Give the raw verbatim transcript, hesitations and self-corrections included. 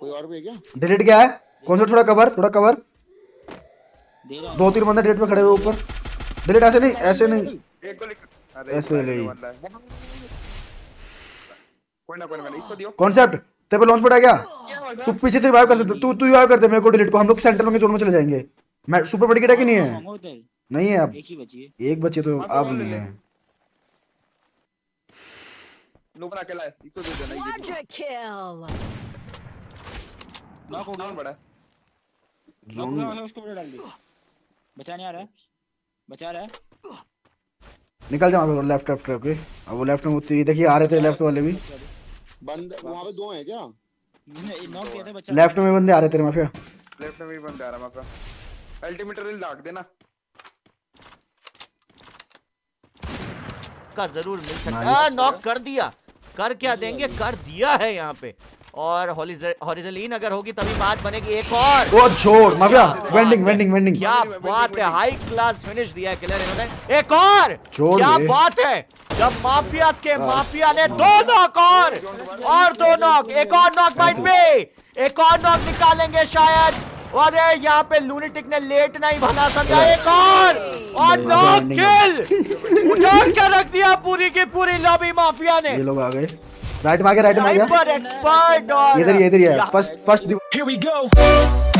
कोई और भी है क्या? डिलीट क्या है? कौन सा? थोड़ा कवर, थोड़ा कवर। दो तीन बंदे डिलीट पे खड़े हुए ऊपर। डिलीट ऐसे नहीं, ऐसे नहीं, एक गोली। अरे ऐसे ले। कोई ना कोई ना, इसको दियो। कॉन्सेप्ट तेरे पे लॉन्च पड़ा क्या? तू पीछे से रिवाइव कर सकते, तू तू रिवाइव कर दे मेरे को डिलीट को, हम लोग सेंटर में जोन में चले जाएंगे। मैं सुपर बड़ी किट है कि नहीं है? नहीं है अब, एक ही बची है। एक बच्चे तो अब ले लें। लोग अकेला है, इसको दे देना। Quadra kill. नॉक हो गया। बड़ा जोन में उसको डाल दे। बचा नहीं आ रहा है, बचा रहा है। निकल जा वहां, लेफ्ट लेफ्ट ओके। अब वो लेफ्ट में होती, देखिए आ रहे थे लेफ्ट वाले भी। बंद वहां पे दो हैं क्या? नॉक किया था बच्चा। लेफ्ट में बंदे आ रहे तेरे माफिया। लेफ्ट में भी बंदा आ रहा माफिया। अल्टीमेट रिल लाग देना का जरूर मिल सकता है। नॉक कर दिया, कर क्या देंगे, कर दिया है यहाँ पे। और हॉरिजॉन्टल अगर होगी तभी बात बनेगी। एक और ओ छोड़ माफिया, वेंडिंग वेंडिंग वेंडिंग। क्या बात है, हाई क्लास फिनिश दिया है किलर इन्होंने। एक और क्या बात है, जब माफियास के माफिया ने दो नॉक और और दो नॉक, एक और नॉक बाइट पे, एक और नॉक निकालेंगे शायद। और यहाँ पे लूनिटिक ने लेट नहीं भला समझा। एक और और नॉक किल उजाड़ कर रख दिया पूरी की पूरी लॉबी माफिया ने। ये लोग आ गए, राइट में आ गए, राइट में आ गया। एक्सपर्ट और इधर ही इधर ही है, first first Here we go.